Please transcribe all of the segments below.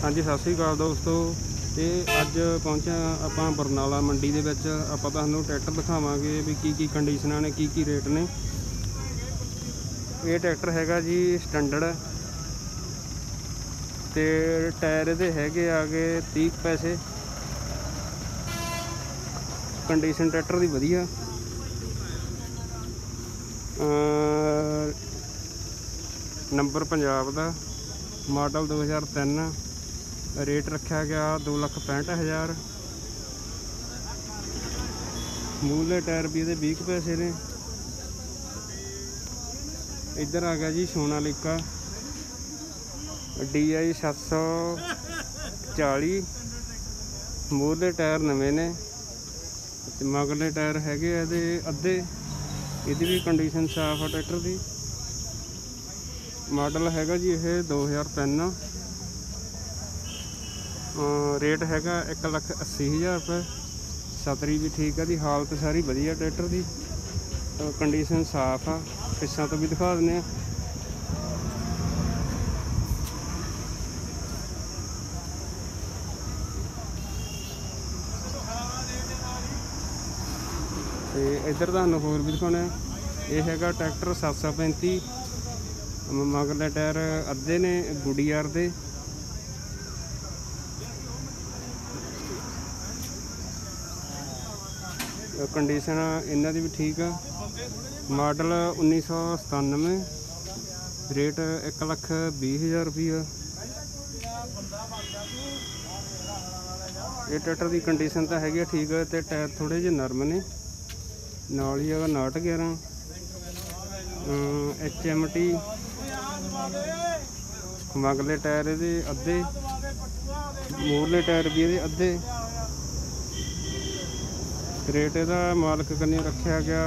हाँ जी, सत श्री अकाल दोस्तों। तो अज पहुँचा आपां बरनाला मंडी दे विच। आपां तुहानूं ट्रैक्टर दिखावांगे भी की कंडीशनां ने, की रेट ने। ये ट्रैक्टर हैगा जी स्टैंडर्ड ते टायर इहदे हैगे आगे 30 पैसे। कंडीशन ट्रैक्टर दी वधिया। नंबर पंजाब दा, मॉडल 2003। रेट रखा गया 2,65,000। मूले टायर भी ये 20 पैसे ने। इधर आ गया जी सोनालिका DI 740। मूले टायर नवे ने, मगले टायर हैगे अद्धे। इहदी भी कंडीशन साफ है ट्रैक्टर की। मॉडल हैगा जी ये 2003। रेट हैगा 1,80,000 रुपये। सतरी भी ठीक है जी, हालत सारी वधिया ट्रैक्टर की। कंडीशन साफ आ। पिछां तो भी दिखा देने। तो इधर तुहानूं होर भी दिखाने। ये हैगा ट्रैक्टर 735। मगरले टायर अद्धे ने गुडियार दे। कंडीशन इन्हां दी भी ठीक है। मॉडल 1997। रेट 1,20,000 रुपया। ये ट्रैक्टर की कंडीशन तो हैगी ठीक है। तो टायर थोड़े जे नरम ने। नाल ही हैगा 5911 HMT। मगले टायर ये अद्धे, मूरले टायर भी ये अद्धे। रेट इसका मालक कन्ने रखा गया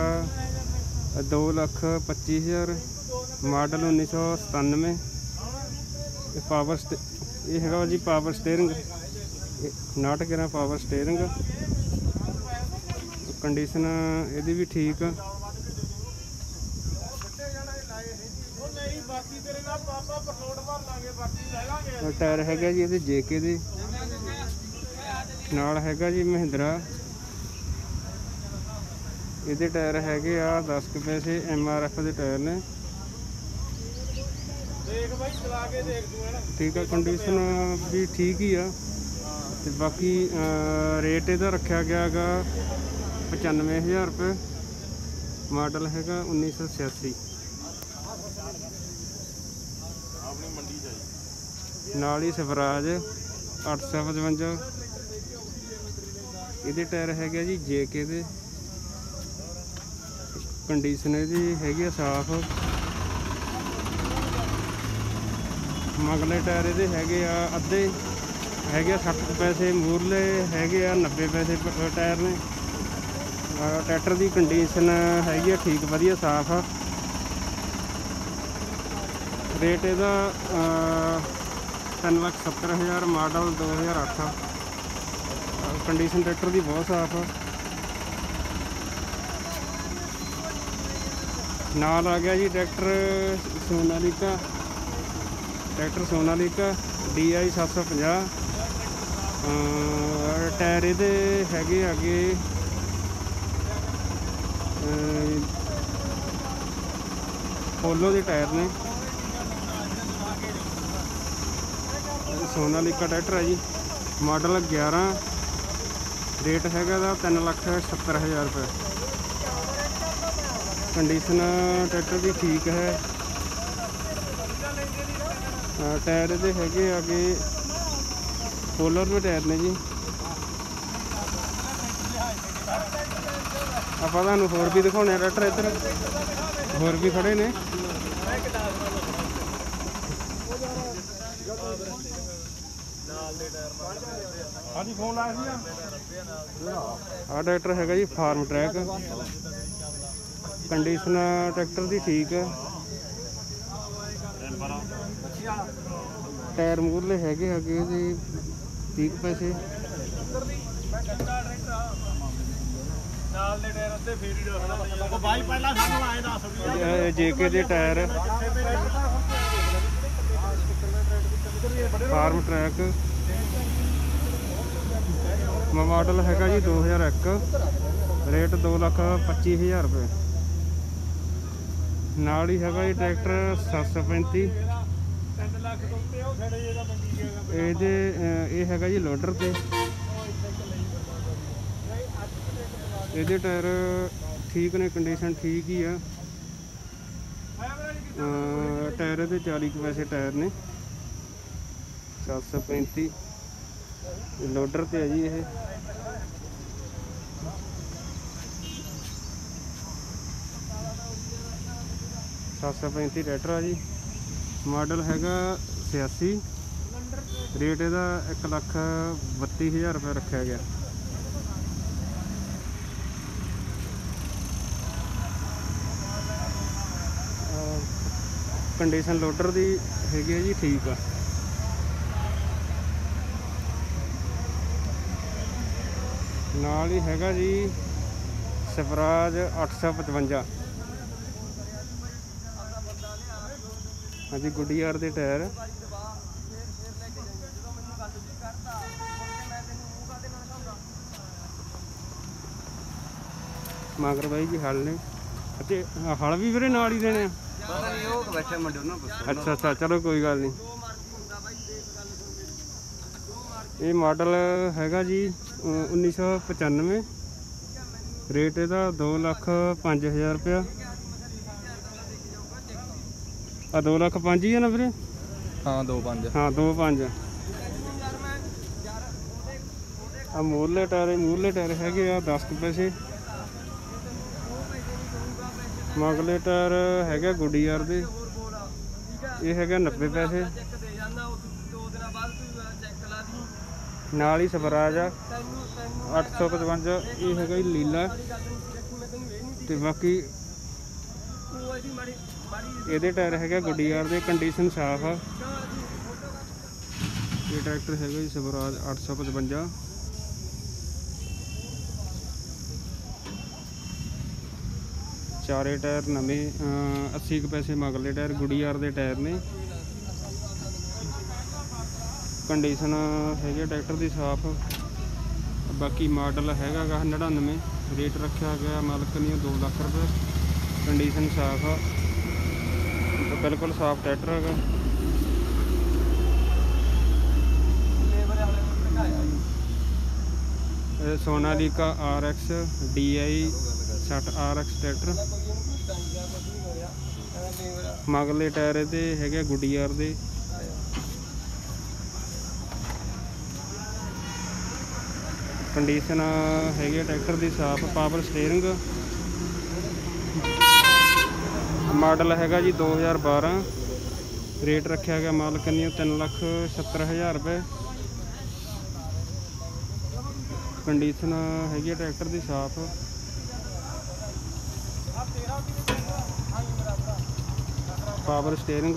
2,25,000। मॉडल 1997। पावर ये है जी power steering, 5911 power steering. Condition यदि भी ठीक। टायर हैगा जी ये JK दे। नाल हैगा जी महिंद्रा। ये टायर हैगे 10 पैसे MRF के टायर ने। ठीक है, कंडीशन भी ठीक ही आ। ते बाकी रेट इहदा रखा गया गा 95,000 रुपये। मॉडल हैगा 1986। नाल ही स्वराज 855। ये टायर हैगे जी JK दे। कंडीशन इसदी हैगी साफ। मगले टायर ये हैगे अद्धे हैगे 60 पैसे। मूरले हैगे 90 पैसे टायर ने। ट्रैक्टर की कंडीशन हैगी ठीक वधिया साफ आ। रेट इसदा 3,70,000। मॉडल 2008। कंडीशन ट्रैक्टर की बहुत साफ आ। नाल आ गया जी tractor Sonalika. Tractor Sonalika DI 750। Tyre ये हैगे आगे पोलो के टायर ने। सोनालिका ट्रैक्टर है जी। मॉडल 11। रेट हैगा 3,70,000 रुपये। कंडीशन ट्रैक्टर की ठीक है। टायर ये हैगे आगे पोलर में टायर ने जी। आप होर भी दिखाने ट्रैक्टर। इधर होर भी खड़े ने। ट्रैक्टर हैगा जी फार्म ट्रैक। कंडीशन ट्रैक्टर की ठीक है। टायर मूरले हैगे 30 पैसे। JK दे टायर। फार्म ट्रैक मॉडल हैगा जी 2001, रेट 2,25,000 रुपये। नाल ही हैगा जी ट्रैक्टर 735, ये हैगा जी लोडर पे। ਇਹਦੇ टायर ठीक ने, कंडीशन ठीक ही है। टायर ਇਹਦੇ 40 ਕੁ ਪੈਸੇ टायर ने। 735 लोडर पे है जी ये। ट्रैक्टर है जी, मॉडल हैगा 86, रेट ਇਹਦਾ 1,32,000 रुपये रखा गया। कंडीशन लोडर दी हैगी जी ठीक आ। नाल ही हैगा जी स्वराज 855। हाँ जी, गुडियार दे टायर। मगर भाई जी हल ने, अच्छा हल भी वीरे नाल ही देने। अच्छा अच्छा, चलो कोई गल नहीं। ये मॉडल हैगा जी 1995, रेट ਇਹਦਾ 2,05,000 रुपया। 2,05,000 ही है ना वीरे? हाँ 2,5। हाँ 2,5। मूरले टायर हैगे 10 कुछ पैसे। मगले टायर है गुडियार दे, ये है 90 पैसे। नाल ही स्वराज आ 855, ये है जी लीला। तो बाकी ये टायर है गुडियार दे, कंडीशन साफ आ। ये ट्रैक्टर है जी स्वराज 855। चारे टायर नवे 80 कुछ पैसे मगले टायर गुडियार दे टायर ने। कंडीशन है ट्रैक्टर की साफ। बाकी मॉडल हैगा 99, रेट रखा गया मालक ने 2 लाख रुपये। कंडीशन साफ आ, तो बिल्कुल साफ ट्रैक्टर है। Sonalika RX DI 60 RX tractor. मगले टायर दे है गुडियार दे। कंडीशन है ट्रैक्टर की साफ। Power steering. मॉडल हैगा जी 2012, रेट रखा गया मालक ने 3,70,000 रुपये। कंडीशन है ट्रैक्टर की साफ। Power steering.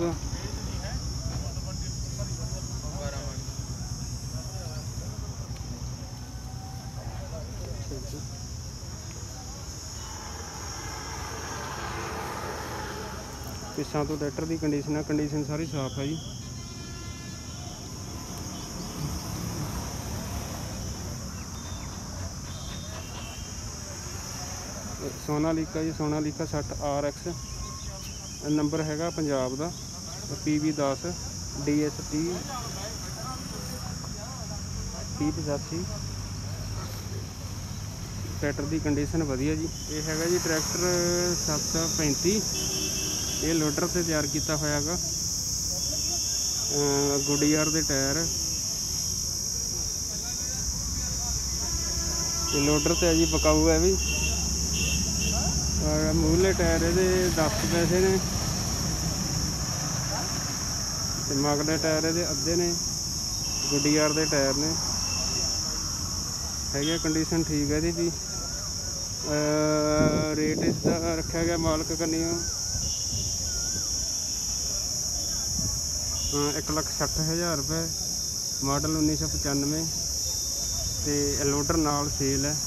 पिछा तो ट्रैक्टर की कंडीशन सारी साफ है जी। सोनालिका जी, सोनालिका 60 RX, नंबर हैगा पंजाब का PV 10 DST 3085। ट्रैक्टर की कंडीशन वधिया जी। ये हैगा जी ट्रैक्टर 735, ये लोडर से तैयार किया होया गा। गुडियार दे टायर, ये लोडर से है जी, पकाऊ है भी। मूले टायर ये 10 पैसे ने, मगले टायर ये अद्धे ने। गुडियार दे टायर ने है। कंडीशन ठीक है जी। रेट इसका रखा गया मालक कन्नियों 1,60,000 रुपये। मॉडल 1995 ते लोडर नाल सेल है।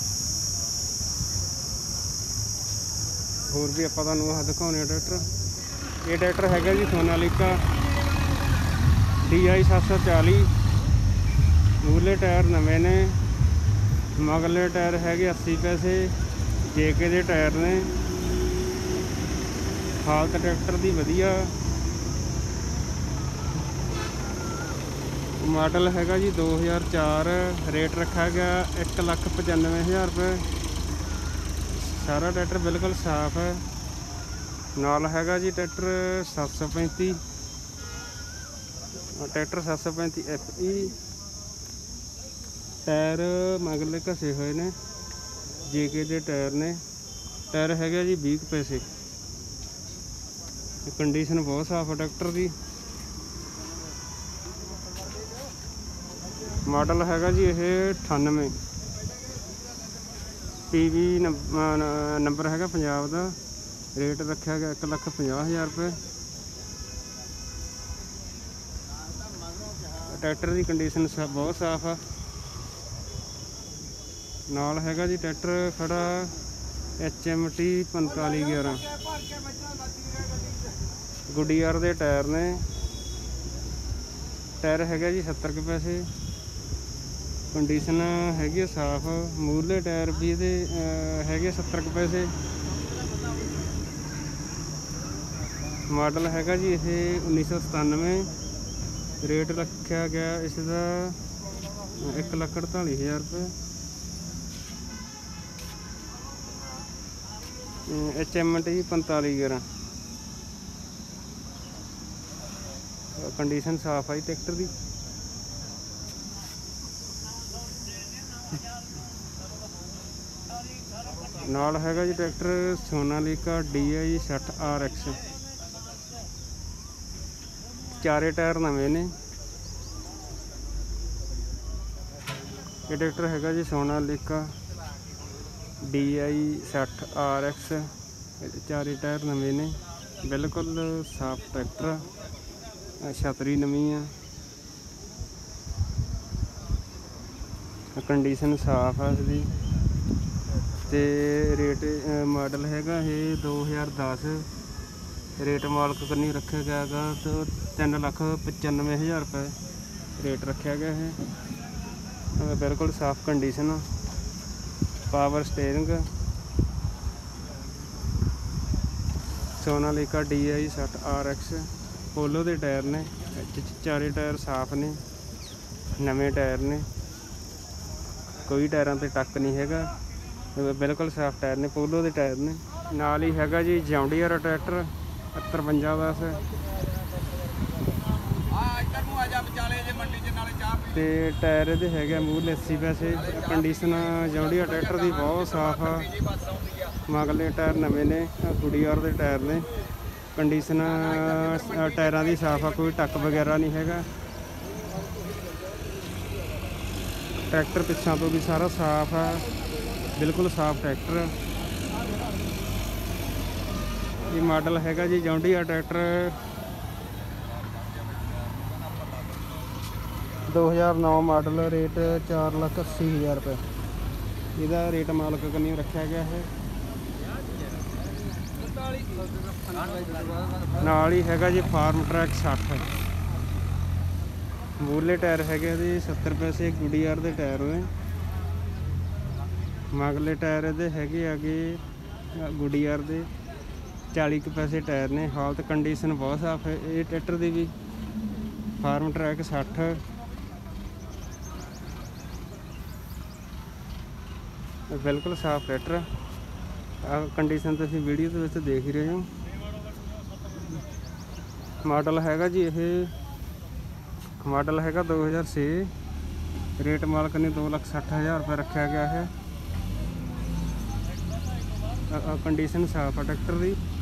होर भी आप दिखाने ट्रैक्टर। ये ट्रैक्टर है जी सोनालिका DI 740। ਮੂਹਰਲੇ ਟਾਇਰ ਨਵੇਂ ਨੇ, ਮਗਰਲੇ ਟਾਇਰ ਹੈਗੇ 80 ਪੈਸੇ। JK ਦੇ ਟਾਇਰ ਨੇ। ਹਾਲਤ ਟਰੈਕਟਰ ਦੀ ਵਧੀਆ। ਮਾਡਲ ਹੈਗਾ ਜੀ 2004। ਰੇਟ ਰੱਖਿਆ ਗਿਆ 1,95,000 ਰੁਪਏ। ਸਾਰਾ ਟਰੈਕਟਰ ਬਿਲਕੁਲ ਸਾਫ਼ ਹੈ। ਨਾਲ ਹੈਗਾ ਜੀ ਟਰੈਕਟਰ 735। Tractor 735 FE। ਟਾਇਰ ਮਗਰਲੇ ਘਸੇ ਹੋਏ ਨੇ, JK ਦੇ ਟਾਇਰ ਨੇ। ਟਾਇਰ ਹੈਗਾ ਜੀ 20 ਪੈਸੇ। ਕੰਡੀਸ਼ਨ ਬਹੁਤ ਸਾਫ਼ ਹੈ ਟਰੈਕਟਰ ਦੀ। ਮਾਡਲ ਹੈਗਾ ਜੀ ਇਹ 98। PV ਨੰਬਰ ਹੈਗਾ ਪੰਜਾਬ ਦਾ। ਰੇਟ ਰੱਖਿਆ ਗਿਆ 1,50,000 ਰੁਪਏ। ਟਰੈਕਟਰ ਦੀ ਕੰਡੀਸ਼ਨ ਬਹੁਤ ਸਾਫ਼ ਆ। ਨਾਲ ਹੈਗਾ ਜੀ ਟਰੈਕਟਰ ਖੜਾ HMT 4511। ਗੁੱਡੀਆਰ ਦੇ ਟਾਇਰ ਨੇ। ਟਾਇਰ ਹੈਗਾ ਜੀ 70 ਕੁ ਪੈਸੇ। ਕੰਡੀਸ਼ਨ ਹੈਗੀ ਸਾਫ਼। ਮੂਹਰਲੇ ਟਾਇਰ ਵੀ ਇਹਦੇ ਹੈਗੇ 70 ਕੁ ਪੈਸੇ। ਮਾਡਲ ਹੈਗਾ ਜੀ ਇਹ 1997। ਰੇਟ ਰੱਖਿਆ ਗਿਆ ਇਸ ਦਾ 1,48,000 ਰੁਪਏ। HMT 4511। ਕੰਡੀਸ਼ਨ ਸਾਫ਼ ਆਈ ਟਰੈਕਟਰ ਦੀ। ਨਾਲ ਹੈਗਾ ਜੀ ਟਰੈਕਟਰ ਸੋਨਾਲੀਕਾ DI 60 RX। ਚਾਰੇ ਟਾਇਰ ਨਵੇਂ ਨੇ। ਇਹ ਟਰੈਕਟਰ ਹੈਗਾ ਜੀ ਸੋਨਾਲੀਕਾ DI 60 RX। ਚਾਰੇ ਟਾਇਰ ਨਵੇਂ ਨੇ, ਬਿਲਕੁਲ ਸਾਫ਼ ਟਰੈਕਟਰ। ਛਤਰੀ ਨਵੀਂ ਆ। ਕੰਡੀਸ਼ਨ ਸਾਫ਼ ਆ ਇਸਦੀ। ਤੇ ਰੇਟ ਮਾਡਲ ਹੈਗਾ ਇਹ 2010। ਰੇਟ ਮਾਲਕ ਕੰਨੀ ਰੱਖਿਆ ਗਿਆ ਗਾ 3,95,000 ਰੁਪਏ ਰੇਟ ਰੱਖਿਆ ਗਿਆ ਇਹ। ਬਿਲਕੁਲ ਸਾਫ਼ condition. Power steering. Sonalika DI 60 RX। ਪੋਲੋ ਦੇ ਟਾਇਰ ਨੇ। ਚਾਰੇ ਟਾਇਰ ਸਾਫ਼ ਨੇ, ਨਵੇਂ ਟਾਇਰ ਨੇ। ਕੋਈ ਟਾਇਰਾਂ ਤੇ ਟੱਕ ਨਹੀਂ ਹੈਗਾ। ਬਿਲਕੁਲ ਸਾਫ਼ ਟਾਇਰ ਨੇ, ਪੋਲੋ ਦੇ ਟਾਇਰ ਨੇ। ਨਾਲ ਹੀ ਹੈਗਾ ਜੀ ਜੌਂਡੀਅਰ ਟਰੈਕਟਰ 5310। ਤੇ ਟਾਇਰ ਇਹਦੇ ਹੈਗੇ ਮੂਹਰਲੇ 80 ਪੈਸੇ। ਕੰਡੀਸ਼ਨ ਜੌਂਡੀਅਰ ਟਰੈਕਟਰ ਦੀ ਬਹੁਤ ਸਾਫ਼ ਆ। ਮਗਰਲੇ ਟਾਇਰ ਨਵੇਂ ਨੇ, ਗੁੱਡੀਆਰ ਦੇ ਟਾਇਰ ਨੇ। ਕੰਡੀਸ਼ਨ ਟਾਇਰਾਂ ਦੀ ਸਾਫ਼ ਆ, ਕੋਈ ਟੱਕ ਵਗੈਰਾ ਨਹੀਂ ਹੈਗਾ। ਟਰੈਕਟਰ ਪਿੱਛਾਂ ਤੋਂ ਵੀ ਸਾਰਾ ਸਾਫ਼ ਆ, ਬਿਲਕੁਲ ਸਾਫ਼ ਟਰੈਕਟਰ। ਇਹ ਮਾਡਲ ਹੈਗਾ ਜੀ ਜੌਂਡੀਅਰ ਟਰੈਕਟਰ 2009 ਮਾਡਲ। ਰੇਟ 4,80,000 ਰੁਪਏ ਇਹਦਾ ਰੇਟ ਮਾਲਕ ਕੰਨੀ ਰੱਖਿਆ ਗਿਆ ਹੈ। ਨਾਲ ਹੀ ਹੈਗਾ ਜੀ ਫਾਰਮ ਟਰੈਕ 60। ਮੂਹਰਲੇ ਟਾਇਰ ਹੈਗੇ ਇਹਦੇ 70 ਪੈਸੇ। ਗੁੱਡੀਆਰ ਦੇ ਟਾਇਰ ਨੇ। ਮਗਰਲੇ ਟਾਇਰ ਇਹਦੇ ਹੈਗੇ ਆਗੇ ਗੁੱਡੀਆਰ ਦੇ 40 ਕੁ ਪੈਸੇ ਟਾਇਰ ਨੇ। ਹਾਲਤ ਕੰਡੀਸ਼ਨ ਬਹੁਤ ਸਾਫ਼ ਹੈ ਇਹ ਟਰੈਕਟਰ ਦੀ ਵੀ। ਫਾਰਮ ਟਰੈਕ 60। ਬਿਲਕੁਲ ਸਾਫ਼ ਟਰੈਕਟਰ। ਕੰਡੀਸ਼ਨ ਤੁਸੀਂ ਵੀਡੀਓ ਦੇ ਵਿੱਚ ਦੇਖ ਹੀ ਰਹੇ ਹੋ। ਮਾਡਲ ਹੈਗਾ ਜੀ ਇਹ 2006। ਰੇਟ ਮਾਲਕ ਨੇ 2,60,000 ਰੁਪਏ ਰੱਖਿਆ ਗਿਆ ਹੈ। ਕੰਡੀਸ਼ਨ ਸਾਫ਼ ਆ ਟਰੈਕਟਰ ਦੀ।